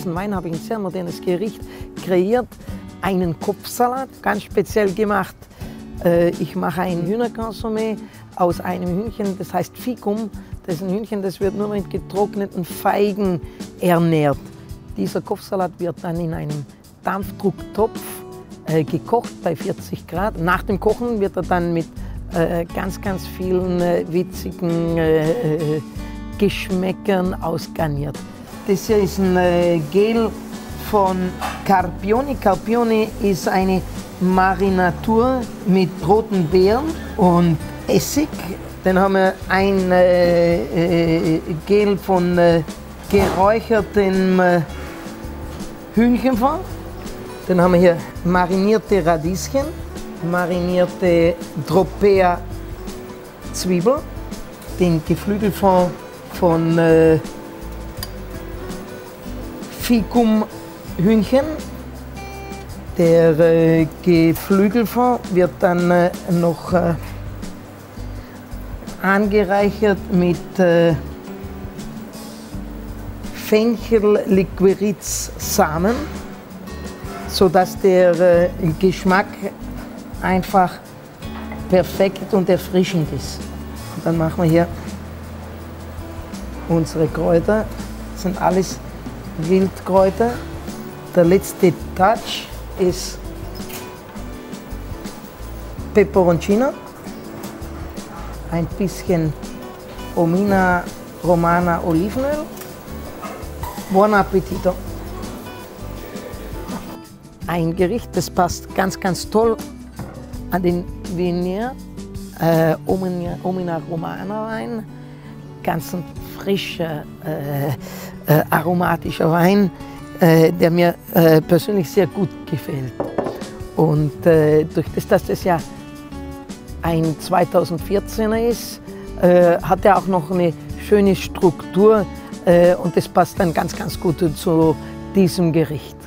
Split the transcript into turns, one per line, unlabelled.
diesen Wein habe ich ein sehr modernes Gericht kreiert, einen Kopfsalat, ganz speziell gemacht. Ich mache ein Hühnerconsommé aus einem Hühnchen, das heißt Ficum. Das ist ein Hühnchen, das wird nur mit getrockneten Feigen ernährt. Dieser Kopfsalat wird dann in einem Dampfdrucktopf gekocht bei 40 Grad. Nach dem Kochen wird er dann mit ganz vielen witzigen Geschmäckern ausgarniert. Das hier ist ein Gel von Carpioni. Carpioni ist eine Marinatur mit roten Beeren und Essig. Dann haben wir ein Gel von geräuchertem Hühnchenfond. Dann haben wir hier marinierte Radieschen, marinierte Tropea-Zwiebel, den Geflügelfond von Ficum-Hühnchen. Der Geflügelfond wird dann noch angereichert mit Fenchel-Liqueritz-Samen, sodass der Geschmack einfach perfekt und erfrischend ist. Und dann machen wir hier unsere Kräuter. Das sind alles Wildkräuter. Der letzte Touch ist Peperoncino, ein bisschen Omina Romana Olivenöl. Buon appetito! Ein Gericht, das passt ganz toll an den Viognier, Omina Romana Wein, ganz ein frischer, aromatischer Wein, der mir persönlich sehr gut gefällt. Und durch das, dass das ja ein 2014er ist, hat er auch noch eine schöne Struktur und das passt dann ganz gut zu diesem Gericht.